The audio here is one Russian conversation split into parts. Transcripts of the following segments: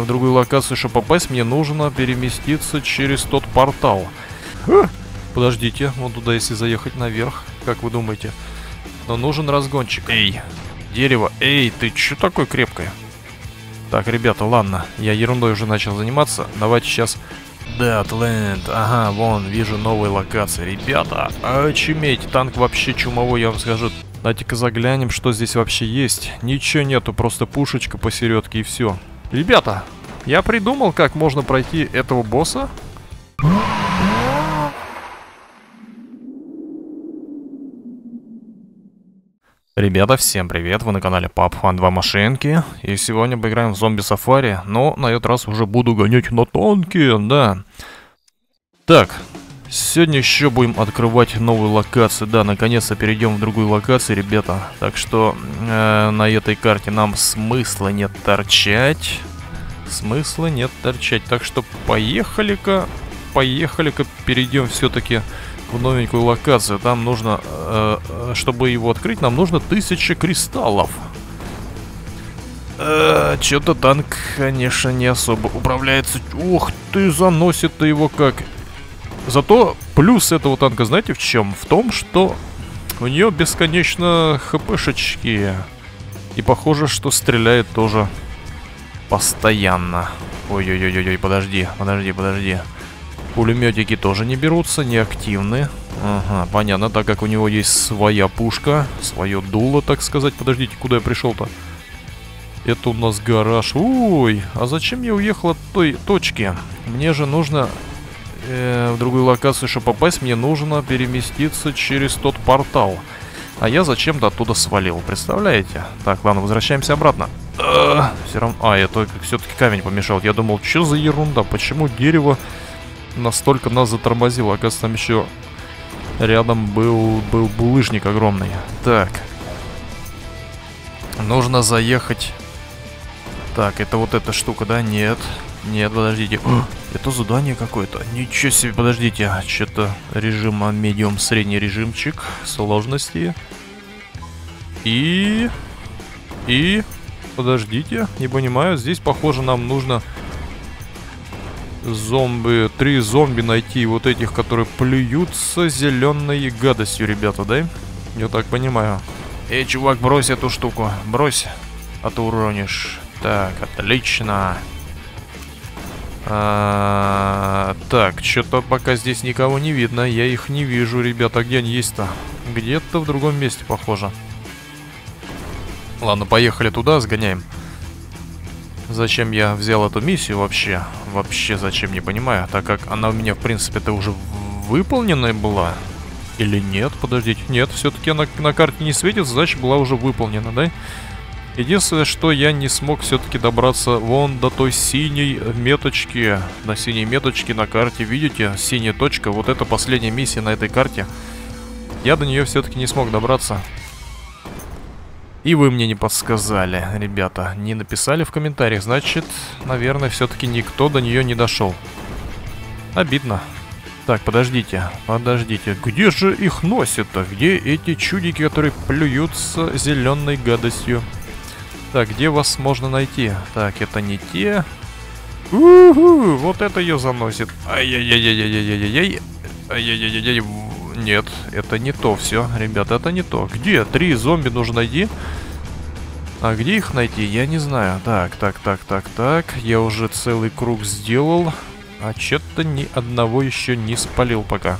в другую локацию, чтобы попасть, мне нужно переместиться через тот портал. Подождите, вон туда, если заехать наверх, как вы думаете? Но нужен разгончик. Эй, дерево, эй, ты чё такое крепкое? Так, ребята, ладно, я ерундой уже начал заниматься. Давайте сейчас... Deadland, ага, вон, вижу новые локации. Ребята, очуметь, танк вообще чумовой, я вам скажу. Давайте-ка заглянем, что здесь вообще есть. Ничего нету, просто пушечка посередке и все. Ребята, я придумал, как можно пройти этого босса. Ребята, всем привет, вы на канале PUBG 2 Машинки. И сегодня поиграем в зомби сафари, но на этот раз уже буду гонять на танке, да. Так, сегодня еще будем открывать новую локацию, да, наконец-то перейдем в другую локацию, ребята. Так что на этой карте нам смысла нет торчать. Так что поехали-ка, перейдем все-таки в новенькую локацию. Там нужно, чтобы его открыть, нам нужно 1000 кристаллов. Что-то танк, конечно, не особо управляется. Ух ты, заносит-то его как. Зато плюс этого танка, знаете, в чем? В том, что у нее бесконечно хпшечки. И похоже, что стреляет тоже постоянно. Ой-ой-ой-ой, подожди. Пулеметики тоже не берутся, не активны. Ага, понятно, так как у него есть своя пушка, свое дуло, так сказать. Подождите, куда я пришел-то? Это у нас гараж. Ой, а зачем я уехал от той точки? Мне же нужно в другую локацию, чтобы попасть, мне нужно переместиться через тот портал. А я зачем-то оттуда свалил, представляете? Так, ладно, возвращаемся обратно. Все равно... это все-таки камень помешал. Я думал, что за ерунда, почему дерево настолько нас затормозило. Оказывается, там еще рядом был булыжник огромный. Так. Нужно заехать. Так, это вот эта штука, да? Нет, подождите. Это задание какое-то. Ничего себе, подождите. Что-то режим медиум, средний режимчик сложности. И... Подождите, не понимаю. Здесь, похоже, нам нужно... Три зомби найти, вот этих, которые плюются зеленой гадостью, ребята, да? Я так понимаю. Эй, чувак, брось эту штуку, брось, а то уронишь. Так, отлично. Так, что-то пока здесь никого не видно, я их не вижу, ребята. Где они есть-то? Где-то в другом месте, похоже. Ладно, поехали туда, сгоняем. Зачем я взял эту миссию вообще? Вообще зачем, не понимаю. Так как она у меня, в принципе-то, уже выполненная была. Или нет? Подождите. Нет, все-таки она на карте не светится, значит, была уже выполнена, да? Единственное, что я не смог все-таки добраться вон до той синей меточки. На синей меточке на карте, видите? Синяя точка. Вот это последняя миссия на этой карте. Я до нее все-таки не смог добраться. И вы мне не подсказали, ребята, не написали в комментариях, значит, наверное, все-таки никто до нее не дошел. Обидно. Так, подождите, где же их носят-то? Где эти чудики, которые плюются зеленой гадостью? Так, где вас можно найти? Так, это не те. Вот это ее заносит. Ай-яй-яй-яй-яй-яй-яй. Ай-яй-яй-яй-яй. Нет, это не то все, ребята, это не то. Где? 3 зомби нужно найти. А где их найти, я не знаю. Так. Я уже целый круг сделал. А что-то ни одного еще не спалил пока.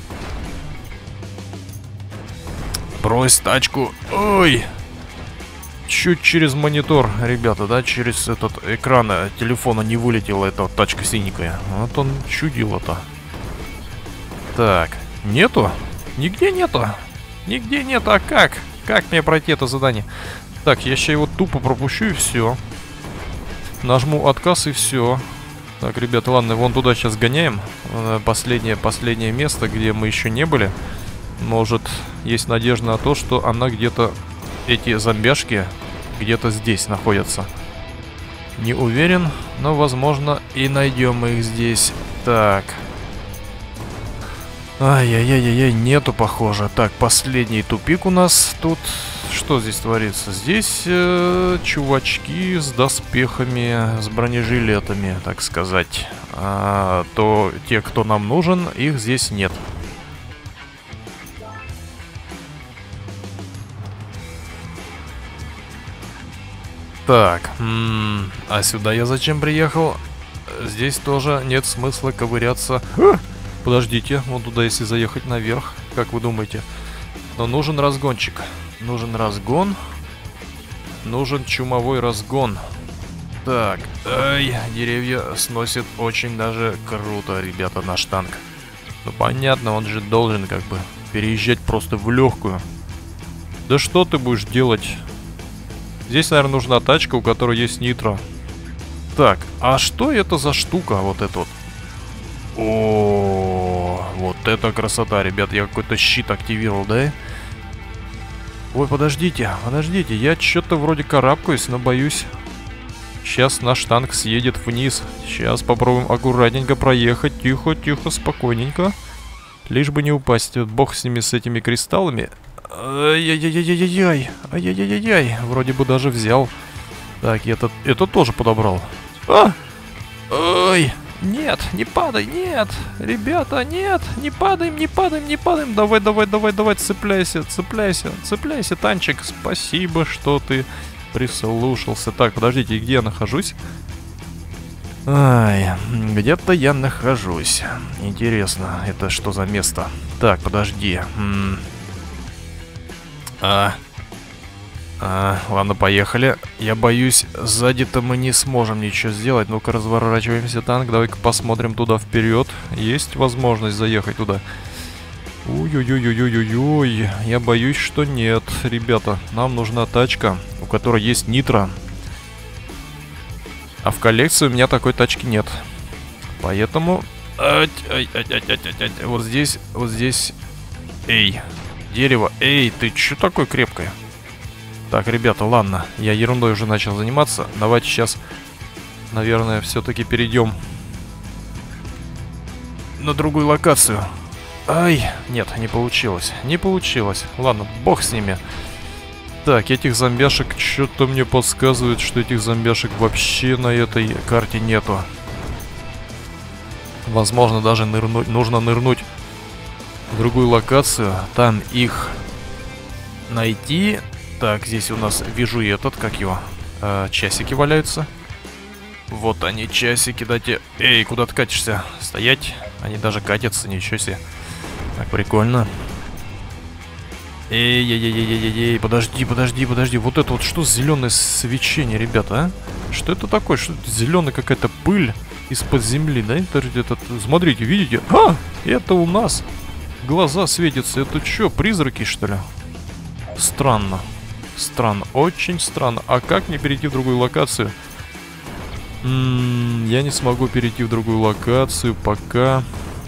Брось тачку. Ой! Чуть через монитор, ребята, да, через этот экран телефона не вылетела эта тачка синенькая. Вот он чудило-то. Так, нету? Нигде нету. А как? Как мне пройти это задание? Так, я сейчас его тупо пропущу и все. Нажму отказ и все. Так, ребята, ладно, вон туда сейчас гоняем. Последнее место, где мы еще не были. Может, есть надежда на то, что она где-то... Эти зомбяшки где-то здесь находятся. Не уверен, но, возможно, и найдем их здесь. Так... Ай-яй-яй-яй, нету, похоже. Так, последний тупик у нас тут. что здесь творится? Здесь чувачки с доспехами, с бронежилетами, так сказать. То те, кто нам нужен, их здесь нет. Так, а сюда я зачем приехал? Здесь тоже нет смысла ковыряться. Подождите, вон туда если заехать наверх, как вы думаете? Но нужен разгончик. Нужен разгон. Нужен чумовой разгон. Так, ай, деревья сносит очень даже круто, ребята, наш танк. Ну понятно, он же должен как бы переезжать просто в легкую. Да что ты будешь делать? Здесь, наверное, нужна тачка, у которой есть нитро. Так, а что это за штука, вот эта вот? О, вот это красота, ребят. Я какой-то щит активировал, да? Ой, подождите, я что-то вроде карабкаюсь, но боюсь. Сейчас наш танк съедет вниз. Сейчас попробуем аккуратненько проехать. Тихо, тихо, спокойненько. Лишь бы не упасть. Бог с ними, с этими кристаллами. Ай-яй-яй-яй-яй. Ай-яй-яй-яй. Вроде бы даже взял. Так, это тоже подобрал. Ой. Нет, не падай, нет. Ребята, нет. Не падаем, не падаем, не падаем. Давай, давай, давай, давай, цепляйся, цепляйся, цепляйся, танчик. Спасибо, что ты прислушался. Так, подождите, где я нахожусь? Ай, где-то я нахожусь. Интересно, это что за место? Так, подожди. Ладно, поехали. Я боюсь, сзади-то мы не сможем ничего сделать. Ну-ка, разворачиваемся, танк. Давай-ка посмотрим туда вперед. Есть возможность заехать туда? Ой-ой-ой-ой-ой-ой. Я боюсь, что нет. Ребята, нам нужна тачка, у которой есть нитро. А в коллекции у меня такой тачки нет. Поэтому... Вот здесь, вот здесь... Эй, дерево. Эй, ты чё такое крепкое? Так, ребята, ладно. Я ерундой уже начал заниматься. Давайте сейчас, наверное, все-таки перейдем на другую локацию. Ай, нет, не получилось. Не получилось. Ладно, бог с ними. Так, этих зомбяшек, что-то мне подсказывает, что этих зомбяшек вообще на этой карте нету. Возможно, даже нужно нырнуть в другую локацию. Там их найти. Так, здесь у нас, вижу этот, как его, часики валяются. Вот они, часики, дайте. Эй, куда ты катишься? Стоять. Они даже катятся, ничего себе. Так, прикольно. Эй, подожди. Вот это вот что за зеленое свечение, ребята, а? Что это такое? Что это зеленая какая-то пыль из-под земли, да? Это, смотрите, видите? Это у нас глаза светятся. Это что, призраки, что ли? Странно. Странно, очень странно. А как мне перейти в другую локацию? Я не смогу перейти в другую локацию, пока,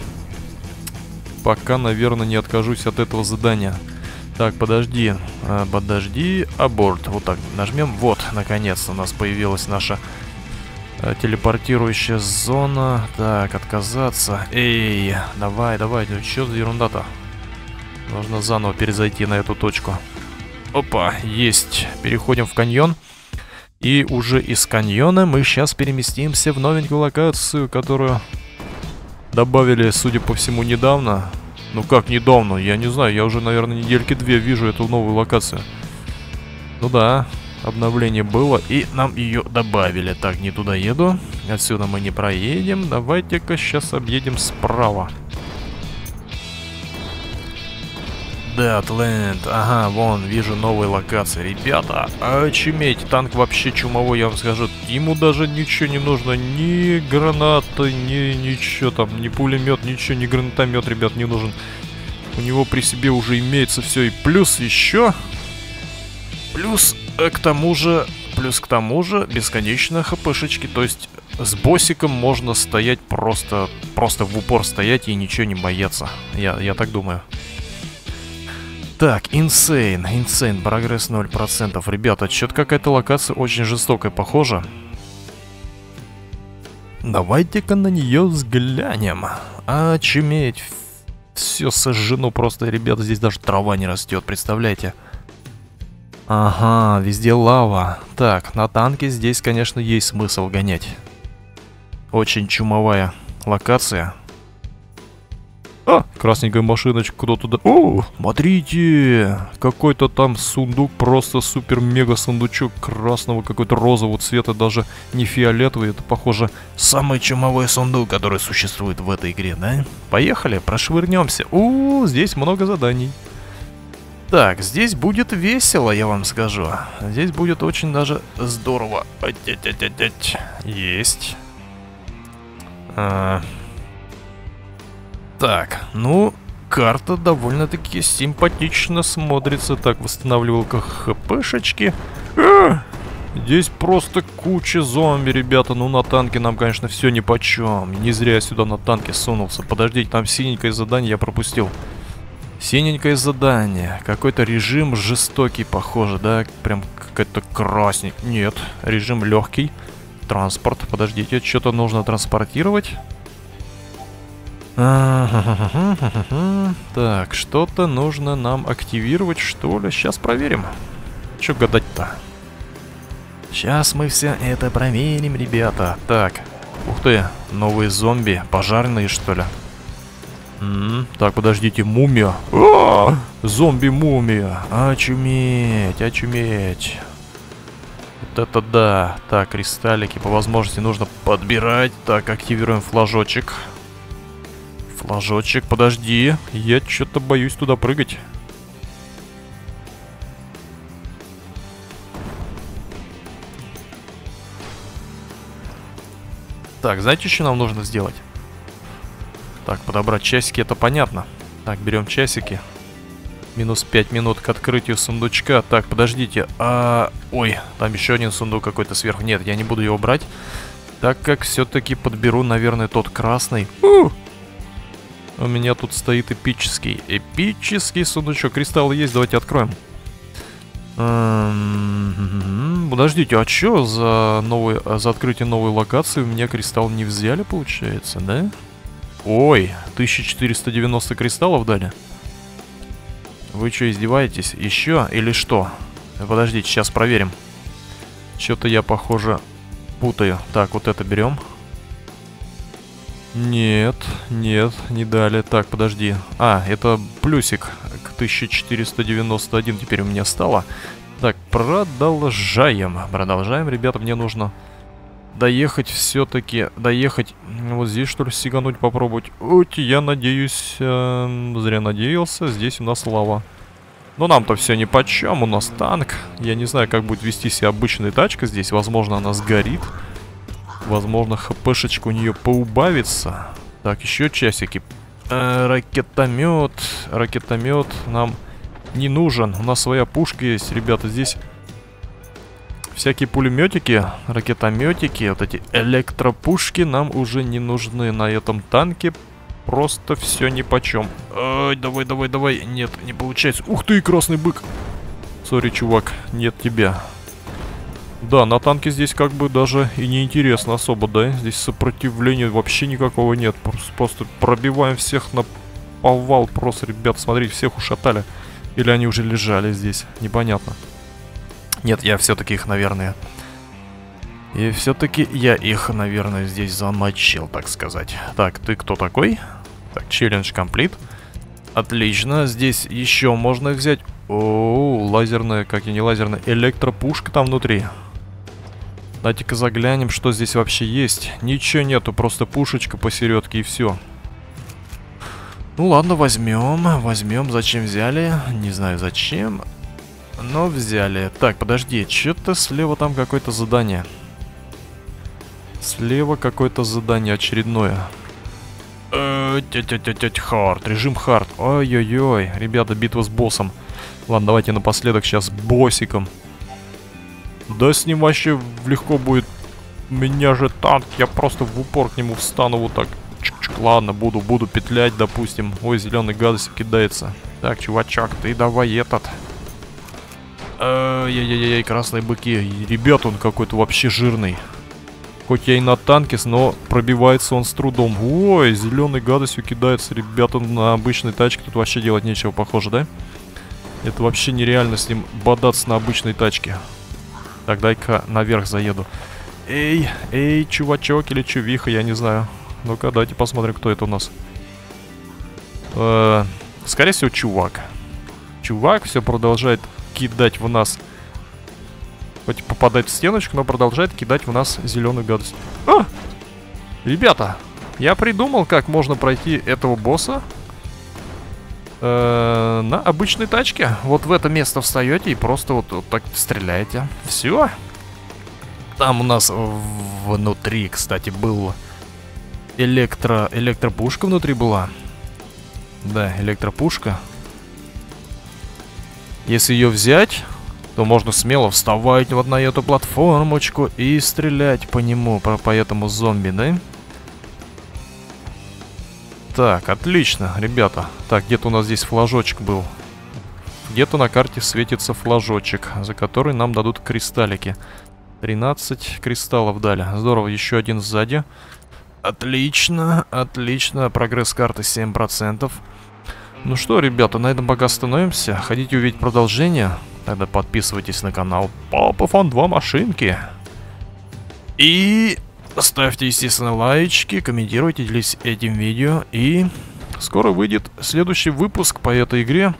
наверное, не откажусь от этого задания. Так, подожди, аборт. Вот так, нажмем. Вот, наконец-то у нас появилась наша телепортирующая зона. Так, отказаться. Эй, давай, что за ерунда-то? Нужно заново перезайти на эту точку. Опа, есть. Переходим в каньон. И уже из каньона мы сейчас переместимся в новенькую локацию, которую добавили, судя по всему, недавно. Ну как недавно? Я не знаю, я уже, наверное, недельки две вижу эту новую локацию. Ну да, обновление было, и нам ее добавили. Так, не туда еду. Отсюда мы не проедем. Давайте-ка сейчас объедем справа. Deadland. Ага, вон, вижу новые локации. Ребята, очуметь. Танк вообще чумовой, я вам скажу. Ему даже ничего не нужно. Ни гранаты, ни ничего там, ни пулемет, ничего, ни гранатомет, ребят, не нужен. У него при себе уже имеется все. И плюс еще... Плюс к тому же бесконечно хпшечки. То есть с боссиком можно стоять просто в упор стоять и ничего не бояться. Я так думаю. Так, Insane, прогресс 0%. Ребята, что-то какая-то локация очень жестокая, похожа. Давайте-ка на нее взглянем. Очуметь. Все сожжено просто, ребята, здесь даже трава не растет, представляете? Ага, везде лава. Так, на танке здесь, конечно, есть смысл гонять. Очень чумовая локация. А, красненькая машиночка, куда туда? О, смотрите, какой-то там сундук, просто супер-мега сундучок красного, какой-то розового цвета, даже не фиолетовый. Это, похоже, самый чумовой сундук, который существует в этой игре, да? Поехали, прошвырнемся. Здесь много заданий. Так, здесь будет весело, я вам скажу. Здесь будет очень даже здорово. Есть. Так, ну, карта довольно-таки симпатично смотрится. Так, восстанавливалка хпшечки. Здесь просто куча зомби, ребята. Ну, на танке нам, конечно, все нипочем. Не зря я сюда на танке сунулся. Подождите, там синенькое задание я пропустил. Синенькое задание. Какой-то режим жестокий, похоже, да? Прям какой-то красник. Нет, режим легкий. Транспорт. Подождите, что-то нужно транспортировать. Так, что-то нужно нам активировать, что ли? Сейчас проверим. Че гадать-то? Сейчас мы все это проверим, ребята. Так, ух ты, новые зомби. Пожарные, что ли? Так, подождите, мумия. Зомби-мумия. Очуметь, очуметь. Вот это да. Так, кристаллики по возможности нужно подбирать. Так, активируем флажочек. Флажочек, подожди. Я что-то боюсь туда прыгать. Так, знаете, что нам нужно сделать? Так, подобрать часики, это понятно. Так, берем часики. Минус 5 минут к открытию сундучка. Так, подождите. Ой, там еще один сундук какой-то сверху. Нет, я не буду его брать. Так как все-таки подберу, наверное, тот красный. У меня тут стоит эпический сундучок. Кристаллы есть, давайте откроем. Подождите, а что за открытие новой локации у меня кристалл не взяли, получается, да? Ой, 1490 кристаллов дали. Вы что, издеваетесь? Еще или что? Подождите, сейчас проверим. Что-то я, похоже, путаю. Так, вот это берем. Нет, нет, не дали. Так, подожди. Это плюсик к 1491 теперь у меня стало. Так, продолжаем. Продолжаем, ребята, мне нужно доехать все-таки. Доехать вот здесь, что ли, сигануть, попробовать. Я надеюсь, зря надеялся. Здесь у нас лава. Но нам-то все нипочем, у нас танк. Я не знаю, как будет вести себя обычная тачка здесь. Возможно, она сгорит. Возможно, хпшечка у нее поубавится. Так, еще часики. Ракетомет. Ракетомет нам не нужен. У нас своя пушка есть, ребята. Здесь всякие пулеметики, ракетометики, вот эти электропушки нам уже не нужны. На этом танке просто все нипочем. Ой, давай, давай, давай. Нет, не получается. Ух ты, красный бык. Сори, чувак, нет тебя. Да, на танке здесь как бы даже и не интересно особо, да? Здесь сопротивления вообще никакого нет. Просто пробиваем всех на повал. Просто, ребят, смотрите, всех ушатали. Или они уже лежали здесь, непонятно. Нет, я все-таки их, наверное... И все-таки я их, наверное, здесь замочил, так сказать. Так, ты кто такой? Так, челлендж комплит. Отлично, здесь еще можно взять... О, лазерная, как и не лазерная, электропушка там внутри. Давайте-ка заглянем, что здесь вообще есть. Ничего нету, просто пушечка посередке и все. Ну ладно, возьмем. Возьмем. Зачем взяли? Не знаю зачем. Но взяли. Так, подожди. Что-то слева там какое-то задание. Слева какое-то задание очередное. Хард. Режим хард. Ой-ой-ой. Ребята, битва с боссом. Ладно, давайте напоследок сейчас боссиком. Да с ним вообще легко будет. У меня же танк. Я просто в упор к нему встану вот так. Чик-чик. Ладно, буду петлять, допустим. Ой, зеленый гадость кидается. Так, чувачок, ты давай этот. Ай-яй-яй-яй, красные быки. Ребят, он какой-то вообще жирный. Хоть я и на танке, но пробивается он с трудом. Ой, зеленый гадостью кидается. Ребята, на обычной тачке тут вообще делать нечего, похоже, да? Это вообще нереально с ним бодаться на обычной тачке. Так, дай-ка наверх заеду. Эй, чувачок или чувиха, я не знаю. Ну-ка, давайте посмотрим, кто это у нас. Скорее всего, чувак. Чувак все продолжает кидать в нас. Хоть попадать в стеночку, но продолжает кидать в нас зеленую гадость. Ребята, я придумал, как можно пройти этого босса. На обычной тачке. Вот в это место встаете и просто вот так стреляете. Все. Там у нас внутри, кстати, был электропушка внутри была. Да, электропушка. Если ее взять, то можно смело вставать вот на эту платформочку и стрелять по нему, по этому зомби, да? Так, отлично, ребята. Так, где-то у нас здесь флажочек был. Где-то на карте светится флажочек, за который нам дадут кристаллики. 13 кристаллов дали. Здорово, еще один сзади. Отлично, отлично. Прогресс карты 7%. Ну что, ребята, на этом пока остановимся. Хотите увидеть продолжение? Тогда подписывайтесь на канал Папа Фан 2 Машинки. И ставьте, естественно, лайчики, комментируйте, делитесь этим видео. И скоро выйдет следующий выпуск по этой игре.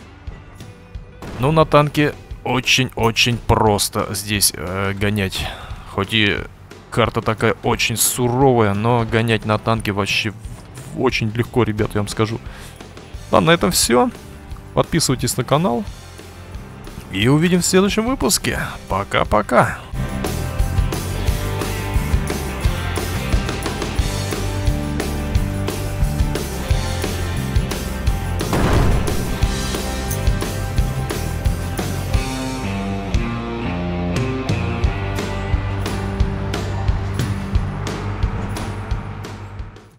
Но на танке очень-очень просто здесь гонять. Хоть и карта такая очень суровая, но гонять на танке вообще очень легко, ребят, я вам скажу. Ладно, на этом все. Подписывайтесь на канал. И увидим в следующем выпуске. Пока-пока.